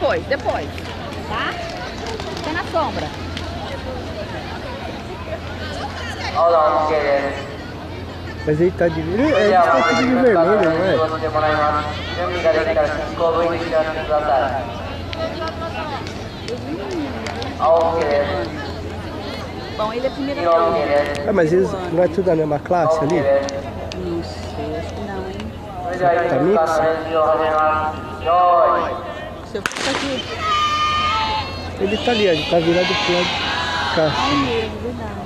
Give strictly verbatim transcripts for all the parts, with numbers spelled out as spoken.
depois, depois. Tá? Fica na sombra. Mas ele tá de... Ele é tá tudo de vermelho, não é? Bom, ele é primeira turma. É, mas eles não é tudo da mesma classe ali? Não sei, acho que não, hein? Tá mix? Se eu ficar aqui. Ele tá ali, ele tá virado pro lado de cá. É mesmo, verdade.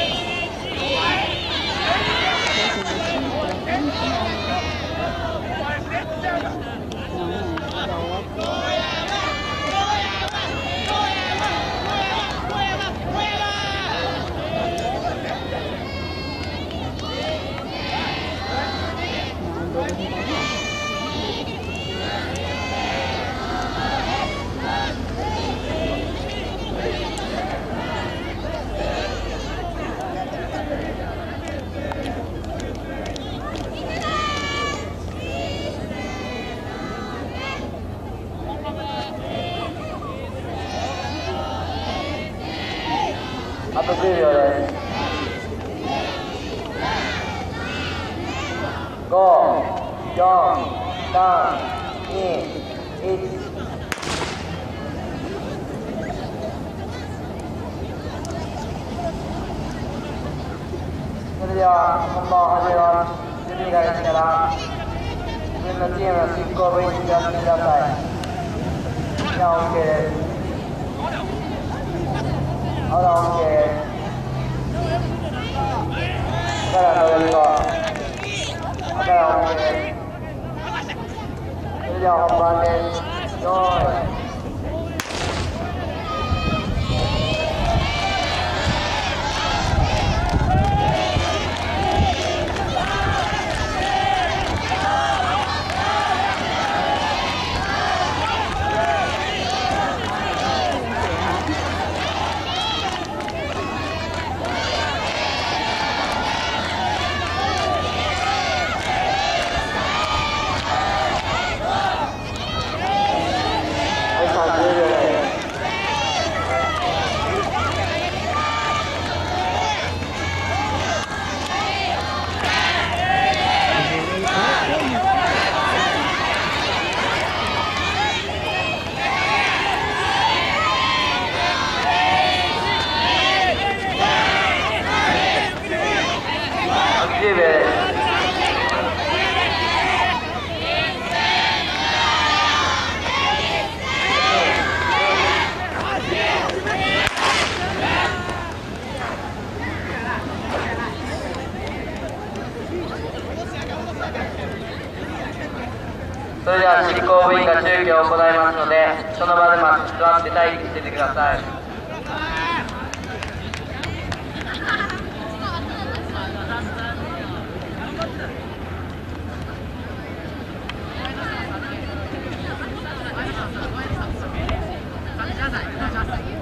あとじゅうびょうです。ご、よん、さん、に、いち。それでは本番を始めます。準備ができたら自分のチームの執行部位置にやってください。じゃあ OK です。まだ OK です。から乗れるとだから OK です。それでは本番です。よーい。それでは執行部員が中継を行いますので、その場で座って待機しててください。 下载，下载。